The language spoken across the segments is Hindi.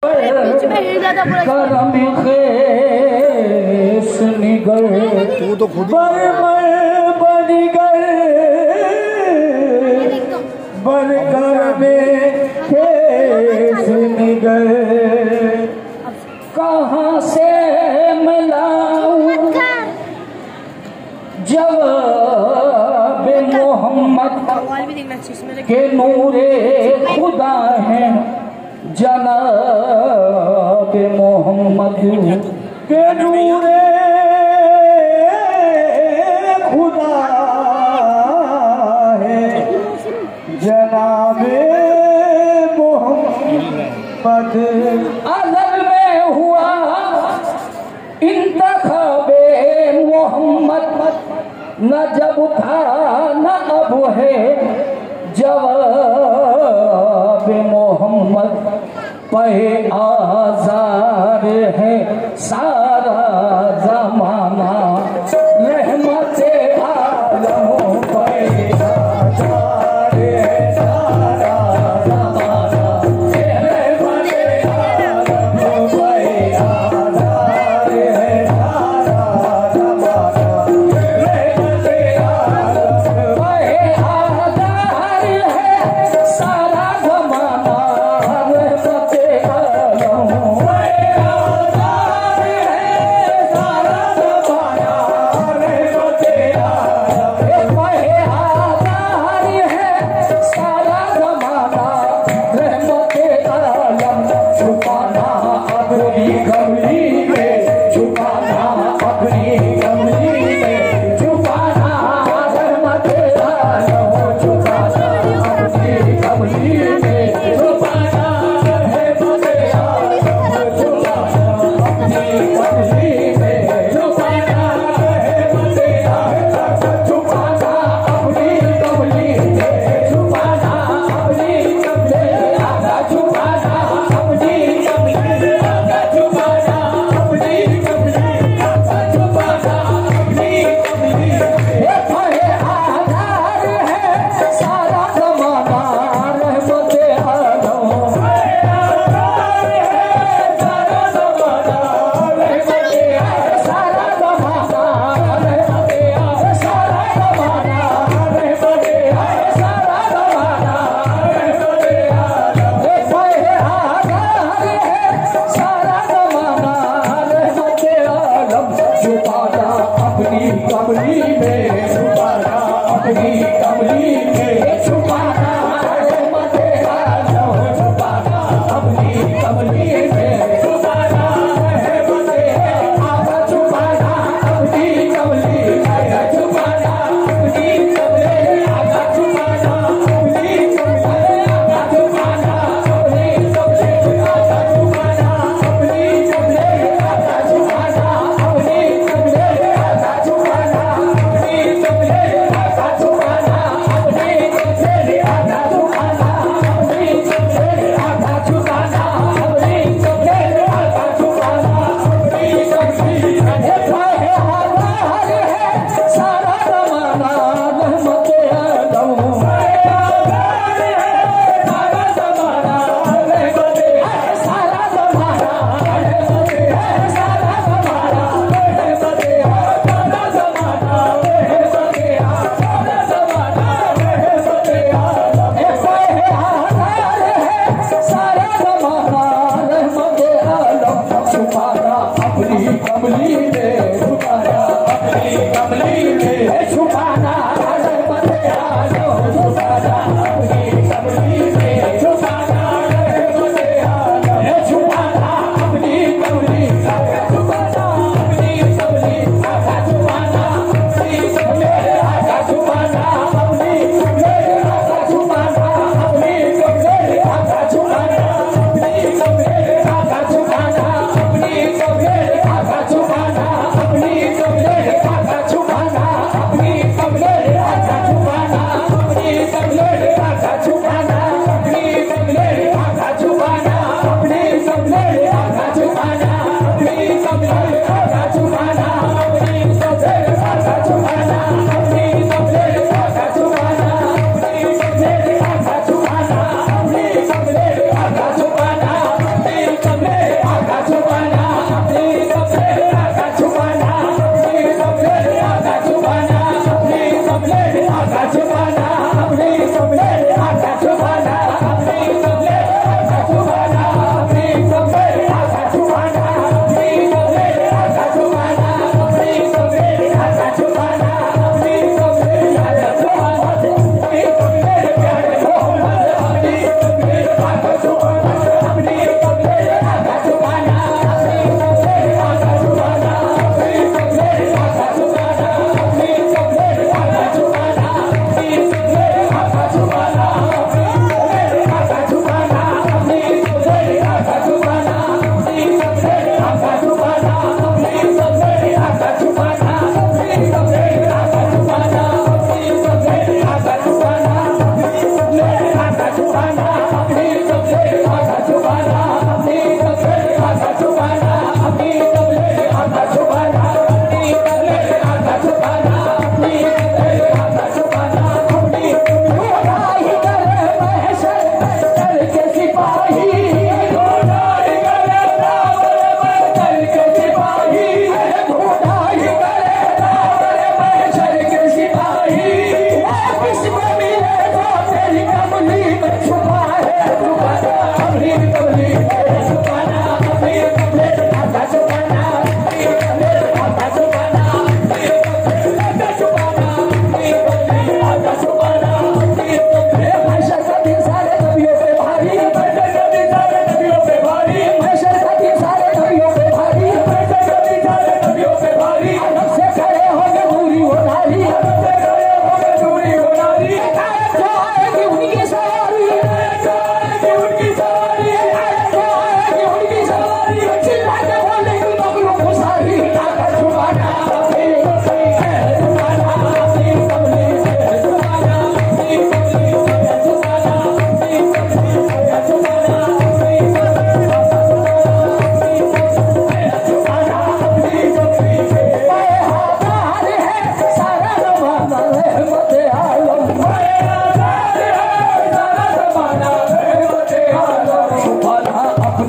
करम खेस निगर बरगर में खेस निगर कहाँ से मिलाऊं जवाब मोहम्मद के नूरे खुदा है जनाब मोहम्मद के नूरे खुदा है जनाब मोहम्मद। अज़ल में हुआ इंतखाबे मोहम्मद न जब था न अब है जवाब मोहम्मद पे आज़ार है सारा ज़माना रहमते आलम पे आज़ार है सारा ज़माना रहमते आलम पे आज़ार है सारा ज़माना रहमते आलम पे आज़ार है सारा ज़माना रहमते आलम पे आज़ार है सारा ज़माना रहमते आलम पे आज़ार है सारा ज़माना रहमते आलम। छुपाना अपनी कमली में छुपाना अपनी कमली में छुपाना रहमते आलम छुपाना अपनी कमली में छुपाना रहमते आलम छुपाना अपनी कमली में छुपाना रहमते आलम छुपाना अपनी कमली में छुपाना अपनी कमली आगा छुपाना अपनी कमली आगा छुपाना अपनी कमली आगा छुपाना अपनी कमली ये फहे आधार है सारा ज़माना रहमते आलम आधार है सारा ज़माना रहमते सारा ज़माना रहमते सारा ज़माना रहमते सारा ज़माना रहमते आलम ये फहे आधार है सारा ज़माना रहमते आलम। छुपाना अपनी कमली में छुपाना अपनी कमली में छुपाना रहमते आलम छुपाना अपनी कमली में छुपाना रहमते आगा छुपाना अपनी कमली आगा छुपाना अपनी कमली आगा छुपाना अपनी कमली आगा छुपाना अपनी कमली आगा छुपाना अपनी कमली आगा छुपाना अपनी कमली आगा छुपाना अपनी कमली आगा छुपाना अपनी कमली आगा छुपाना अपनी कमली आगा छुपाना अपनी कमली आगा छुपाना अपनी कमली ये फहे आधार है सारा ज़माना रहमते आलम आधार है सारा ज़माना रहमते सारा ज़माना रहमते सारा ज़माना रहमते सारा ज़माना रहमते सारा ज़माना रहमते आलम ये फहे आधार है सारा ज़माना रहमते आलम। छुपाना अपनी कमली में छुपाना अपनी कमली में छुपाना रहमते आलम छुपाना अपनी कमली में छुपाना रहमते आलम छुपाना अपनी कमली आगा छुपाना अपनी कमली आगा छुपाना अपनी कमली आगा छुपाना अपनी कमली आगा छुपाना अपनी कमली आगा छुपाना अपनी कमली आगा छुपाना अपनी कमली आगा छुपाना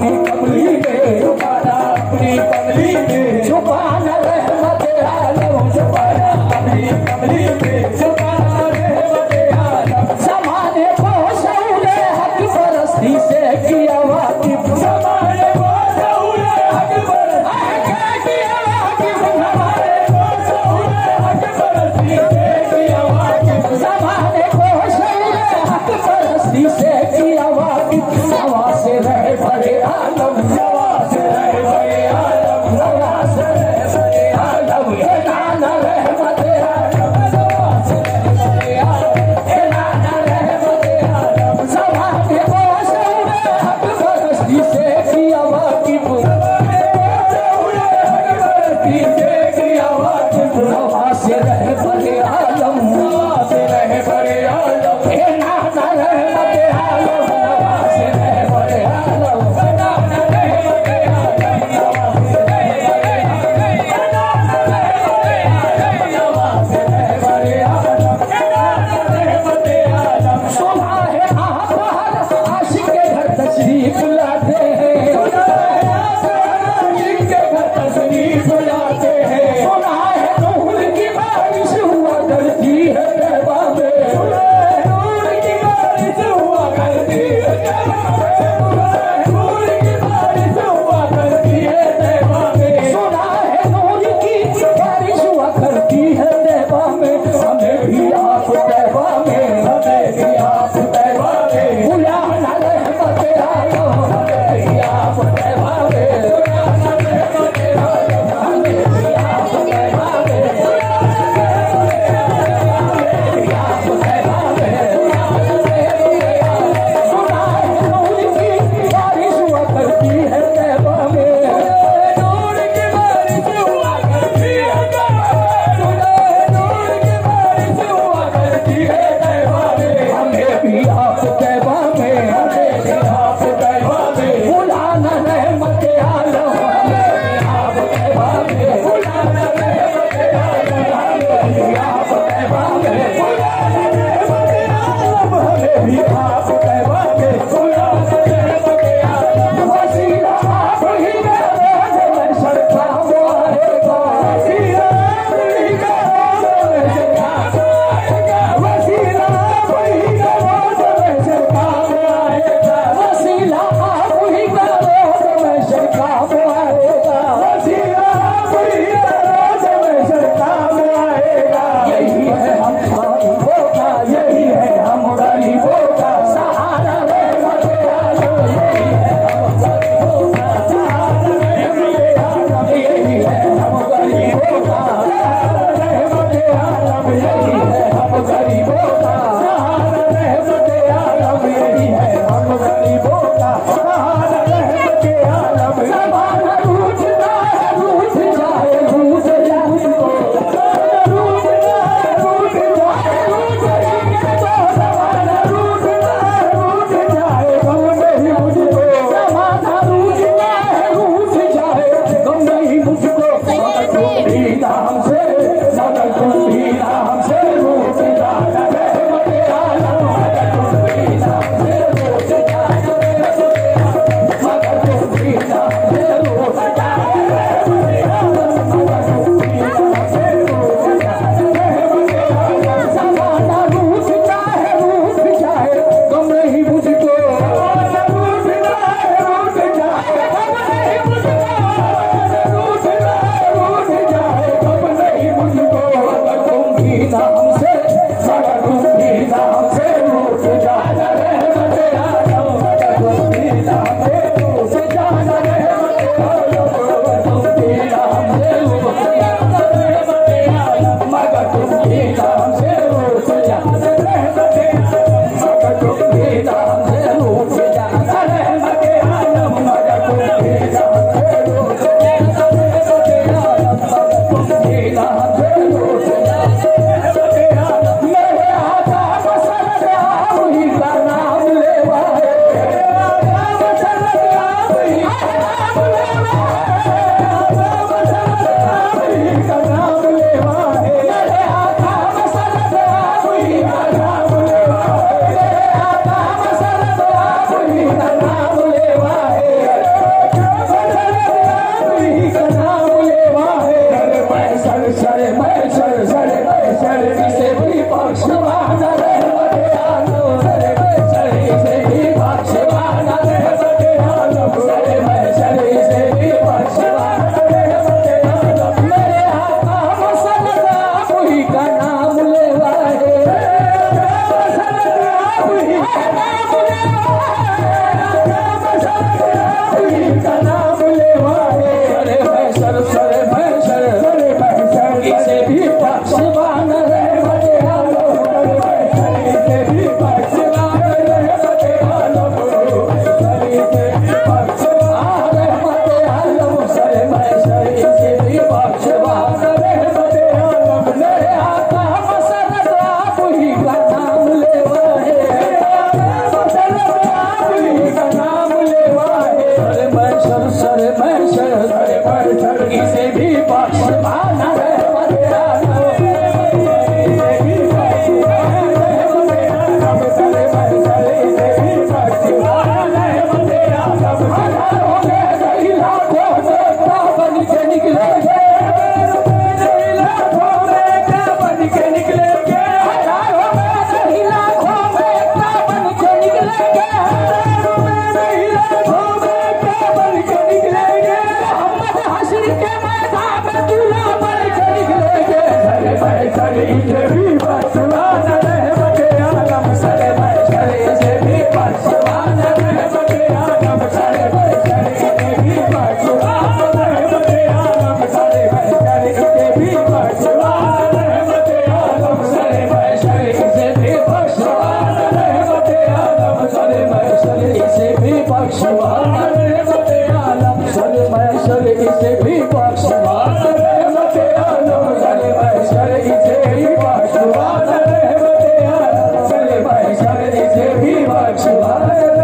अपनी कमली में, छुपाना अपनी कमली में, छुपाना रहमत आलम, छुपाना अपनी कमली में, छुपाना रहमत आलम। ज़माने को शऊरे हक परस्ती से किया वाकिफ, ज़माने को शऊरे हक परस्ती से किया वाकिफ, ज़माने को शऊरे हक परस्ती से किया वाकिफ, ज़माने को शऊरे हक परस्ती से किया वाकिफ। हवा से रहे भरे आलम, हवा से रहे भरे आलम, हवा से रहे भरे आलम, हे नाना रहमत आलम, हवा से रहे भरे आलम, हे नाना रहमत आलम। ज़माने को शऊरे हक परस्ती से किया वाकिफ, हवा से रहे भरे आलम, हवा से रहे भरे आलम, हे नाना रहमत आलम, हवा से रहे भरे आलम, हे नाना रहमत आलम, हवा से रहे भरे आलम, हे नाना रहमत आलम, हवा से रहे भरे आलम, हे नाना रहमत आलम। सुना है आप हर आशिक के घर तशरीफ लाते हैं, सुना है आप हर आशिक के घर तशरीफ लाते हैं, सुना है नूर की बारिश सर सर महशर इसे भी बख्शवाना रहमत Shiva